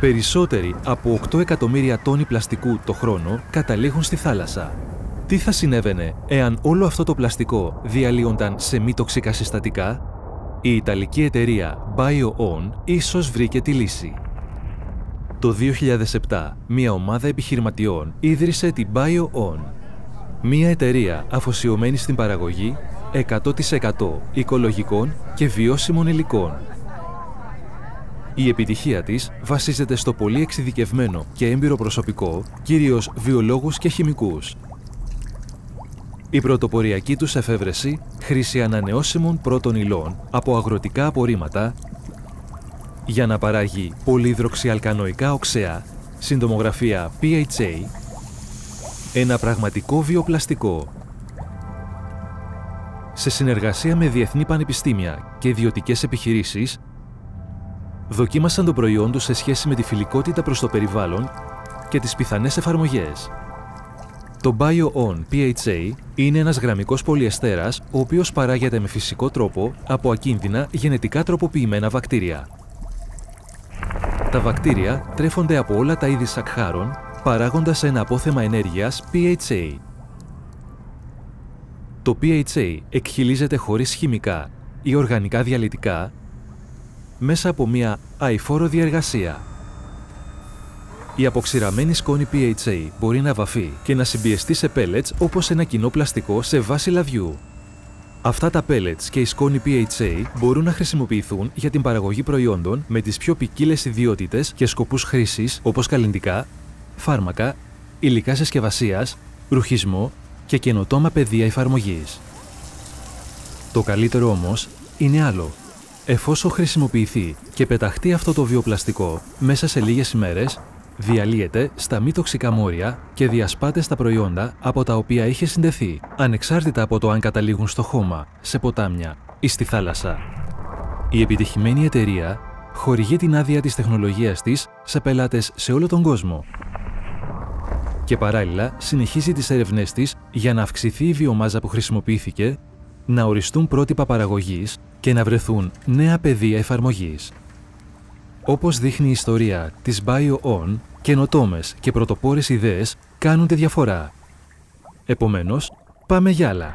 Περισσότεροι από 8 εκατομμύρια τόνοι πλαστικού το χρόνο καταλήγουν στη θάλασσα. Τι θα συνέβαινε εάν όλο αυτό το πλαστικό διαλύονταν σε μη τοξικά συστατικά? Η Ιταλική εταιρεία BioOn ίσως βρήκε τη λύση. Το 2007, μια ομάδα επιχειρηματιών ίδρυσε την BioOn, μια εταιρεία αφοσιωμένη στην παραγωγή 100% οικολογικών και βιώσιμων υλικών. Η επιτυχία της βασίζεται στο πολύ εξειδικευμένο και έμπειρο προσωπικό, κυρίως βιολόγους και χημικούς. Η πρωτοποριακή τους εφεύρεση, χρήση ανανεώσιμων πρώτων υλών από αγροτικά απορρίμματα για να παράγει πολυϊδροξυαλκανοϊκά οξέα, συντομογραφία PHA, ένα πραγματικό βιοπλαστικό. Σε συνεργασία με διεθνή πανεπιστήμια και ιδιωτικές επιχειρήσεις, δοκίμασαν το προϊόν τους σε σχέση με τη φιλικότητα προς το περιβάλλον και τις πιθανές εφαρμογές. Το BioOn PHA είναι ένας γραμμικός πολυεστέρας, ο οποίος παράγεται με φυσικό τρόπο από ακίνδυνα γενετικά τροποποιημένα βακτήρια. Τα βακτήρια τρέφονται από όλα τα είδη σακχάρων, παράγοντας ένα απόθεμα ενέργειας PHA. Το PHA εκχυλίζεται χωρίς χημικά ή οργανικά διαλυτικά μέσα από μια αειφόρο διεργασία. Η αποξηραμένη σκόνη PHA μπορεί να βαφεί και να συμπιεστεί σε πέλετς όπως ένα κοινό πλαστικό σε βάση λαδιού. Αυτά τα πέλετς και η σκόνη PHA μπορούν να χρησιμοποιηθούν για την παραγωγή προϊόντων με τις πιο ποικίλες ιδιότητες και σκοπούς χρήσης όπως καλλυντικά, φάρμακα, υλικά συσκευασίας, ρουχισμό και καινοτόμα πεδία εφαρμογής. Το καλύτερο όμως είναι άλλο. Εφόσον χρησιμοποιηθεί και πεταχτεί αυτό το βιοπλαστικό μέσα σε λίγες ημέρες, διαλύεται στα μη τοξικά μόρια και διασπάται στα προϊόντα από τα οποία είχε συνδεθεί, ανεξάρτητα από το αν καταλήγουν στο χώμα, σε ποτάμια ή στη θάλασσα. Η επιτυχημένη εταιρεία χορηγεί την άδεια της τεχνολογίας της σε πελάτες σε όλο τον κόσμο και παράλληλα συνεχίζει τις έρευνές της για να αυξηθεί η βιομάζα που χρησιμοποιήθηκε, να οριστούν πρότυπα παραγωγής και να βρεθούν νέα πεδία εφαρμογής. Όπως δείχνει η ιστορία της BioOn, καινοτόμες και πρωτοπόρες ιδέες κάνουν τη διαφορά. Επομένως, πάμε για άλλα.